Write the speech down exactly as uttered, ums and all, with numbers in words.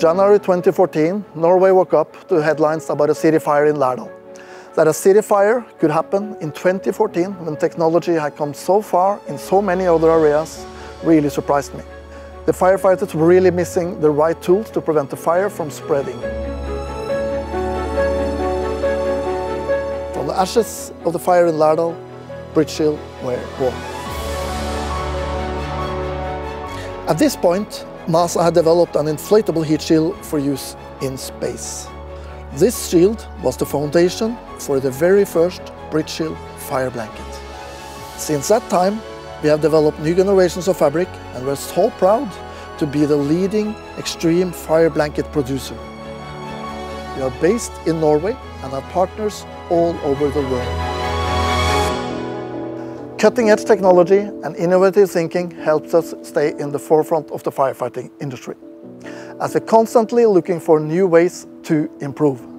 January twenty fourteen, Norway woke up to headlines about a city fire in Lærdal. That a city fire could happen in twenty fourteen, when technology had come so far in so many other areas, really surprised me. The firefighters were really missing the right tools to prevent the fire from spreading. From the ashes of the fire in Lærdal, Bridgehill were born. At this point, NASA had developed an inflatable heat shield for use in space. This shield was the foundation for the very first Bridgehill Fire Blanket. Since that time, we have developed new generations of fabric, and we're so proud to be the leading extreme fire blanket producer. We are based in Norway and have partners all over the world. Cutting-edge technology and innovative thinking helps us stay in the forefront of the firefighting industry, as we're constantly looking for new ways to improve.